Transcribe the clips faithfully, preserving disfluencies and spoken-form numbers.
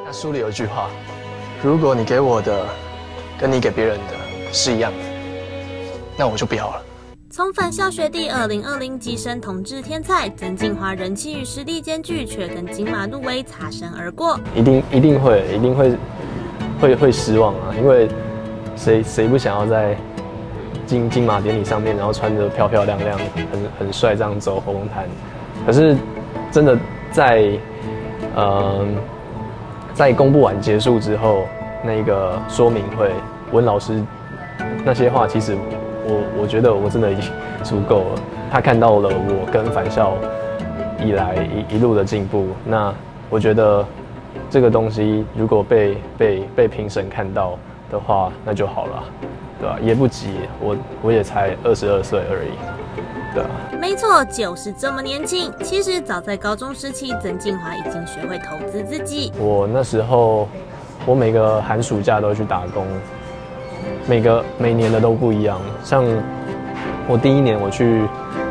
那书里有句话：如果你给我的跟你给别人的是一样的，那我就不要了。 从返校学弟二零二零跻身同志天才，曾敬骅人气与实力兼具，却跟金马入围擦身而过。一定一定会，一定会会会失望啊！因为谁谁不想要在金金马典礼上面，然后穿着漂漂亮亮、很很帅这样走红毯？可是真的在呃在公布完结束之后，那个说明会，温老师那些话，其实。我我觉得我真的已经足够了。他看到了我跟返校以来一一路的进步，那我觉得这个东西如果被被被评审看到的话，那就好了，对吧？也不急，我我也才二十二岁而已，对啊。 没错，就是这么年轻。其实早在高中时期，曾敬骅已经学会投资自己。 我那时候，我每个寒暑假都去打工。每个每年的都不一样，像我第一年我去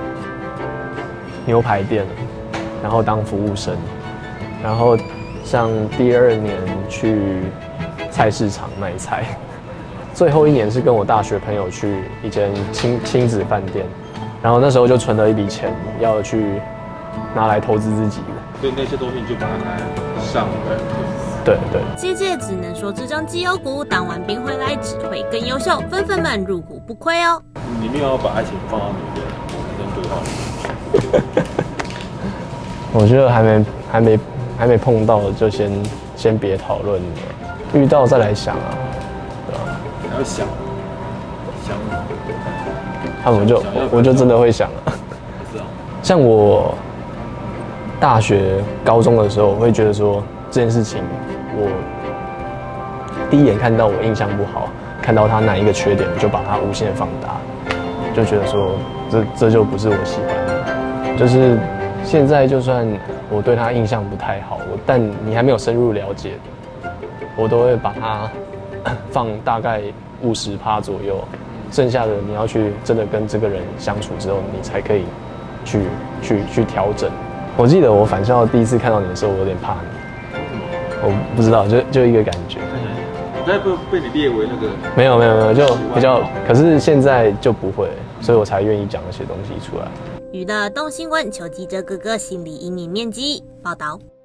牛排店，然后当服务生，然后像第二年去菜市场卖菜，最后一年是跟我大学朋友去一间亲亲子饭店，然后那时候就存了一笔钱要去拿来投资自己的， 所以那些东西你就把它拿来上班。 对对， 姐姐只能说这张绩优股当完兵回来只会更优秀，粉粉们入股不亏哦。 你没有要把爱情放到你的人生规划里？ 我觉得还没还没还没碰到，就先先别讨论了，遇到再来想啊，对吧？ 还要想想， 他们就我就真的会想啊。 是啊， 像我大学、高中的时候，我会觉得说这件事情。我第一眼看到我印象不好，看到他哪一个缺点，就把它无限放大，就觉得说这这就不是我喜欢的。就是现在就算我对他印象不太好，我但你还没有深入了解，我都会把它放大概五十趴左右，剩下的你要去真的跟这个人相处之后，你才可以去去去调整。我记得我返校第一次看到你的时候，我有点怕你。我不知道，就就一个感觉。 我该不会被你列为那个？ 没有没有没有，就比较，可是现在就不会，所以我才愿意讲那些东西出来。 娱乐动新闻，求记者哥哥心理阴影面积报道。